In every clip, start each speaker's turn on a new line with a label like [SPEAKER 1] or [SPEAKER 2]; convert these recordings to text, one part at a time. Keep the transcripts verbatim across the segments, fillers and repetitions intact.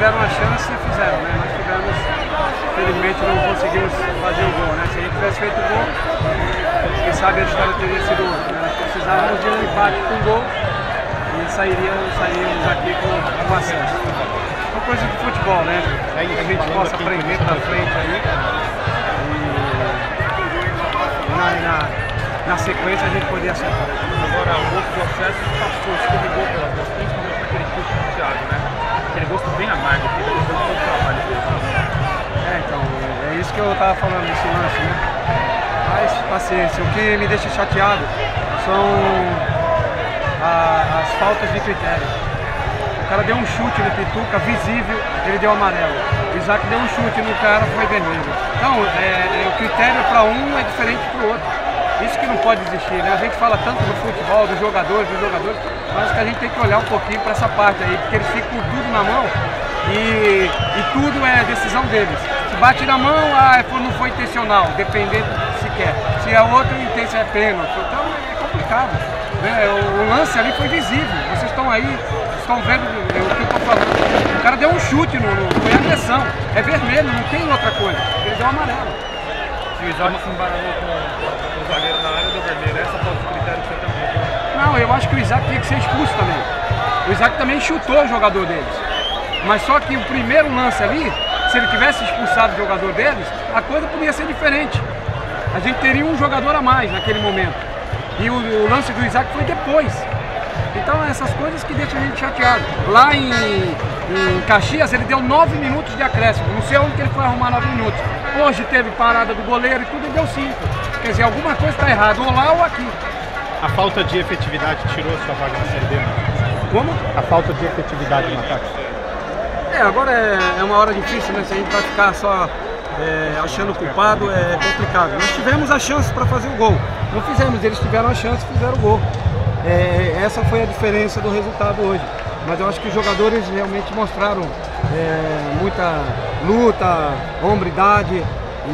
[SPEAKER 1] tiveram a chance e fizeram, né? Nós tivemos, infelizmente não conseguimos fazer o gol, né? Se a gente tivesse feito o gol, quem sabe a história teria sido outra, né? Nós precisávamos de um empate com gol e sairíamos, sairíamos aqui com o acesso. Uma coisa de futebol, né? A gente possa aprender pra frente aí. E na, na, na sequência a gente poder acertar.
[SPEAKER 2] Agora, o gosto do acesso passou, escorregou pelas mãos, principalmente naquele chute do Thiago, né? Aquele gosto bem amargo aqui, depois do todo o trabalho dele.
[SPEAKER 1] É, então, é isso que eu tava falando nesse lance, né? Mas, paciência, o que me deixa chateado são a, as faltas de critério. O cara deu um chute no Pituca, visível, ele deu amarelo. O Isaac deu um chute no cara, foi vermelho. Então, é, é, o critério para um é diferente para o outro. Isso que não pode existir, né? A gente fala tanto do futebol, dos jogadores, dos jogadores, mas que a gente tem que olhar um pouquinho para essa parte aí, porque eles ficam com tudo na mão e, e tudo é decisão deles. Se bate na mão, ah, não foi intencional, dependendo se quer. Se é outro, intenção é pênalti. Então é complicado, né? O, o lance ali foi visível. Vocês estão aí, estão vendo o que eu estou falando. O cara deu um chute, no, no, foi agressão. É vermelho, não tem outra coisa. Ele deu amarelo.
[SPEAKER 2] Se o Isaac se embaralhou com o zagueiro na área do vermelho, essa falta de critério foi também.
[SPEAKER 1] Não, eu acho que o Isaac tinha que ser expulso também. O Isaac também chutou o jogador deles. Mas só que o primeiro lance ali, se ele tivesse expulsado o jogador deles, a coisa podia ser diferente. A gente teria um jogador a mais naquele momento. E o, o lance do Isaac foi depois. Então essas coisas que deixam a gente chateado. Lá em, em Caxias ele deu nove minutos de acréscimo. Não sei onde que ele foi arrumar nove minutos. Hoje teve parada do goleiro e tudo e deu cinco. Quer dizer, alguma coisa está errada, ou lá ou aqui.
[SPEAKER 3] A falta de efetividade tirou sua vaga na Série B?
[SPEAKER 1] Como?
[SPEAKER 3] A falta de efetividade no ataque.
[SPEAKER 1] É, agora é, é uma hora difícil, né? Se a gente vai ficar só é, achando culpado, é complicado. Nós tivemos a chance para fazer o gol. Não fizemos, eles tiveram a chance e fizeram o gol. É, essa foi a diferença do resultado hoje. Mas eu acho que os jogadores realmente mostraram é, muita luta, hombridade e,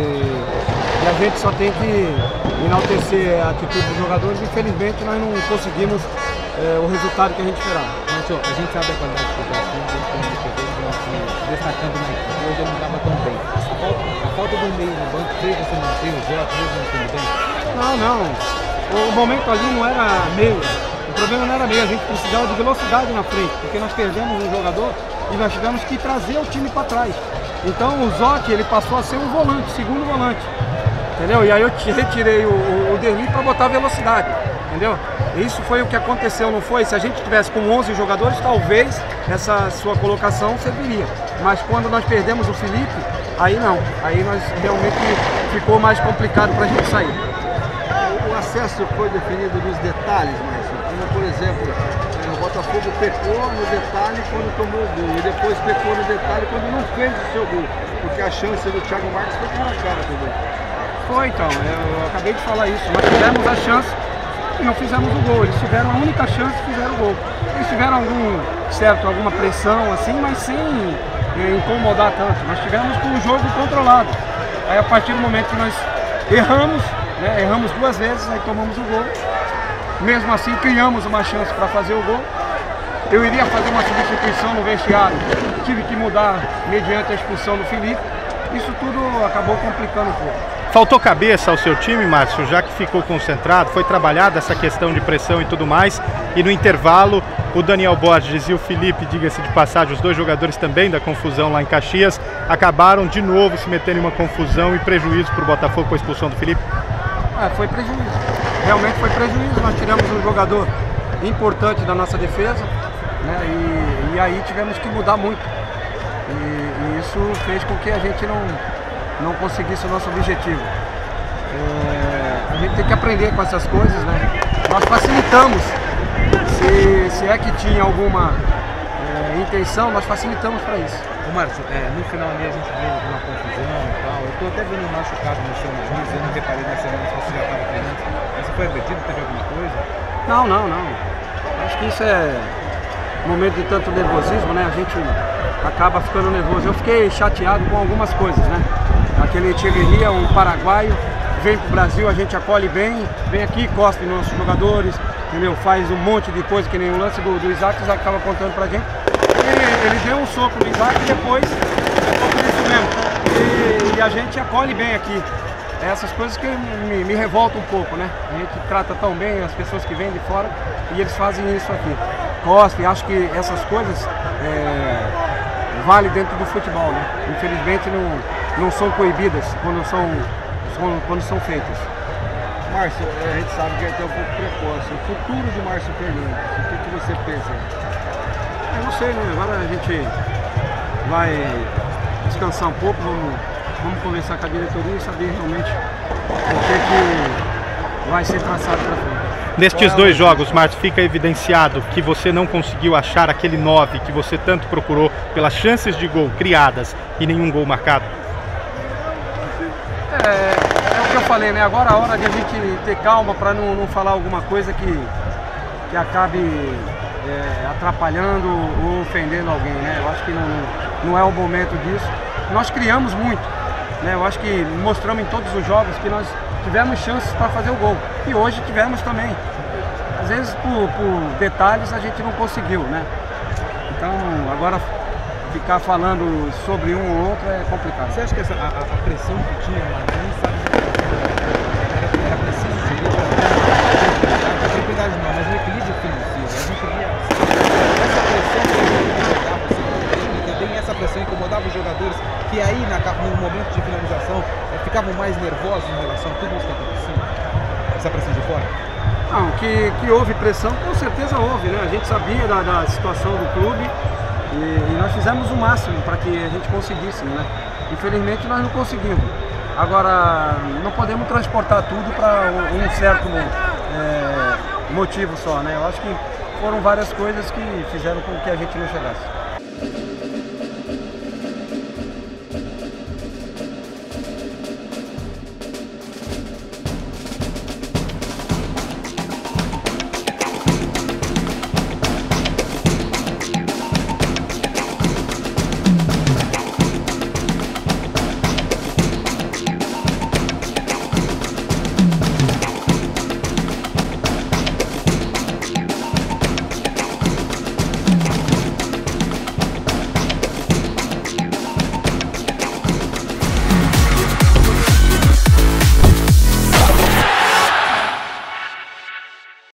[SPEAKER 1] e a gente só tem que enaltecer a atitude dos jogadores. Infelizmente nós não conseguimos é, o resultado que a gente esperava.
[SPEAKER 4] Mas, a gente sabe a qualidade do Brasil, destacando na equipe, hoje ele não estava tão bem. A falta, a falta do meio no banco fez você manter o Jota mesmo no time bem?
[SPEAKER 1] Não, não. O momento ali não era meio. O problema não era meio, a gente precisava de velocidade na frente, porque nós perdemos um jogador e nós tivemos que trazer o time para trás. Então o Zotti, ele passou a ser um volante, segundo volante, entendeu? E aí eu retirei o, o, o Derli para botar velocidade, entendeu? Isso foi o que aconteceu, não foi? Se a gente tivesse com onze jogadores, talvez essa sua colocação serviria. Mas quando nós perdemos o Felipe, aí não. Aí nós realmente ficou mais complicado para a gente sair.
[SPEAKER 5] O acesso foi definido nos detalhes, Márcio. Como, por exemplo, o Botafogo pecou no detalhe quando tomou o gol e depois pecou no detalhe quando não fez o seu gol, porque a chance do Thiago Marques foi cara a cara também.
[SPEAKER 1] Foi, então, eu acabei de falar isso. Nós tivemos a chance e não fizemos o gol. Eles tiveram a única chance e fizeram o gol. Eles tiveram algum, certo, alguma pressão assim, mas sem eh, incomodar tanto. Nós tivemos com o jogo controlado. Aí a partir do momento que nós erramos, né, erramos duas vezes, aí tomamos o gol. Mesmo assim criamos uma chance para fazer o gol. Eu iria fazer uma substituição no vestiário, tive que mudar mediante a expulsão do Felipe. Isso tudo acabou complicando um pouco.
[SPEAKER 3] Faltou cabeça ao seu time, Márcio, já que ficou concentrado, foi trabalhada essa questão de pressão e tudo mais, e no intervalo o Daniel Borges e o Felipe, diga-se de passagem, os dois jogadores também da confusão lá em Caxias, acabaram de novo se metendo em uma confusão e prejuízo para o Botafogo com a expulsão do Felipe?
[SPEAKER 1] Ah, foi prejuízo, realmente foi prejuízo, nós tiramos um jogador importante da nossa defesa, né, e, e aí tivemos que mudar muito, e, e isso fez com que a gente não... não conseguisse o nosso objetivo. É, a gente tem que aprender com essas coisas, né? Nós facilitamos, se, se é que tinha alguma é, intenção, nós facilitamos para isso.
[SPEAKER 4] Ô Márcio, é, no final ali a gente viu alguma confusão e tal, eu estou até vendo um machucado no seu nariz, eu não reparei na semana se você já estava treinando. Você foi agredido, teve alguma coisa?
[SPEAKER 1] Não, não, não. Acho que isso é um momento de tanto nervosismo, né? A gente acaba ficando nervoso. Eu fiquei chateado com algumas coisas, né? Aquele Tchegueria, um paraguaio, vem para o Brasil, a gente acolhe bem, vem aqui, cospe nos nossos jogadores, entendeu? Faz um monte de coisa, que nem o lance do, do Isaac, o Isaac estava contando pra gente. Ele, ele deu um soco no Isaac e depois ficou por isso mesmo. E, e a gente acolhe bem aqui. Essas coisas que me, me revoltam um pouco, né? A gente trata tão bem as pessoas que vêm de fora e eles fazem isso aqui. Cospem, acho que essas coisas é, valem dentro do futebol, né? Infelizmente não, não são coibidas quando são, são, quando são feitas.
[SPEAKER 5] Márcio, a gente sabe que é até um pouco precoce. O futuro de Márcio Fernandes, o que, que você pensa?
[SPEAKER 1] Eu não sei, né? Agora a gente vai descansar um pouco, vamos, vamos conversar com a diretoria e saber realmente o que, que vai ser traçado para frente.
[SPEAKER 3] Nestes dois jogos, Márcio, fica evidenciado que você não conseguiu achar aquele nove que você tanto procurou pelas chances de gol criadas e nenhum gol marcado?
[SPEAKER 1] É, é o que eu falei, né? Agora é a hora de a gente ter calma para não, não falar alguma coisa que, que acabe é, atrapalhando ou ofendendo alguém, né? Eu acho que não, não é o momento disso. Nós criamos muito, né? Eu acho que mostramos em todos os jogos que nós tivemos chances para fazer o gol. E hoje tivemos também. Às vezes por, por detalhes a gente não conseguiu, né? Então agora ficar falando sobre um ou outro é complicado.
[SPEAKER 4] Você acha que essa, a, a pressão que tinha, nem sabe se era, era preciso gerir para a tranquilidade não, mas o equilíbrio financeiro, a gente via essa pressão que incomodava e também essa pressão incomodava os jogadores que aí na, no momento de finalização ficavam mais nervosos em relação a tudo isso que acontecia? Essa pressão de fora?
[SPEAKER 1] Não, que, que houve pressão, com certeza houve, né? A gente sabia da, da situação do clube e, e nós fizemos o máximo para que a gente conseguisse, né? Infelizmente nós não conseguimos. Agora, não podemos transportar tudo para um certo é, motivo só, né? Eu acho que foram várias coisas que fizeram com que a gente não chegasse.